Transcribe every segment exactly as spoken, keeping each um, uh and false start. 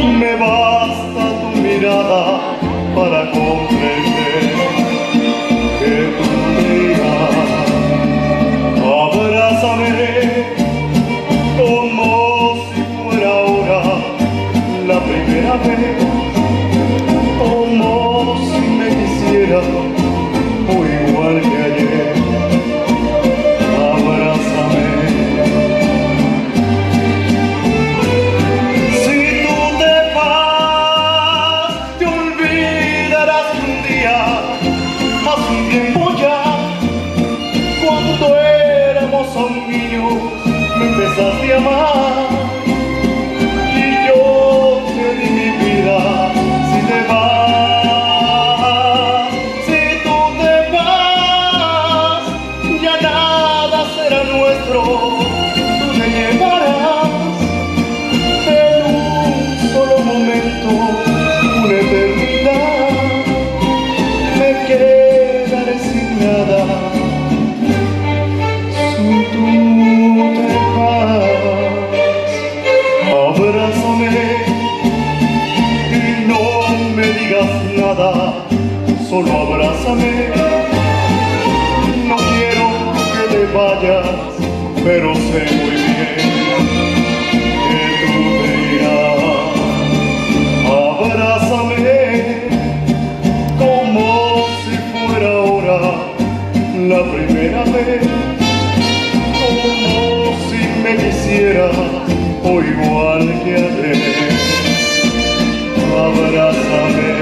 Me basta tu mirada para comprender que tú me irás. Abrázame como si fuera ahora la primera vez, como si me quisieras o igual que ayer. Abrázame. Si tú te vas, te olvidarás un día, hace un tiempo ya, cuando éramos aún niños, me empezaste a amar. Y yo te di mi vida. Si te vas, si tú te vas, ya nada será nuestro. Tú te llevarás en un solo momento una eternidad. Me quedaré sin nada si tú te vas. Abrázame y no me digas nada, solo abrázame. No quiero que te vayas, pero sé muy bien que tú te irás. Abrázame como si fuera ahora la primera vez, como si me quisieras o igual que ayer. Abrázame.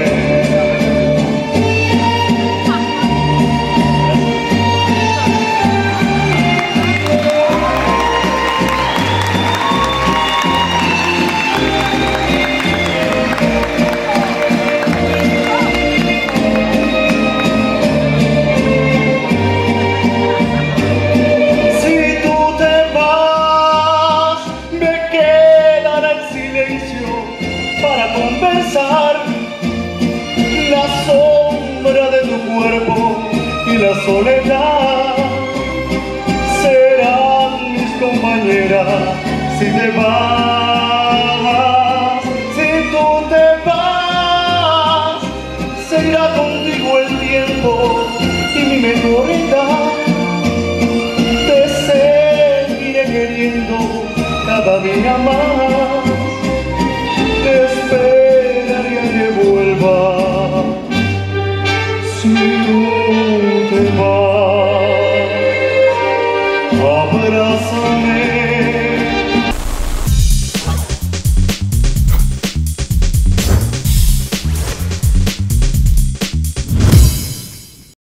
Para compensar la sombra de tu cuerpo y la soledad, serán mis compañeras si te vas. Si tú te vas, se irá contigo el tiempo y mi mejor edad. Te seguiré queriendo cada día más. Te esperaré a que vuelvas.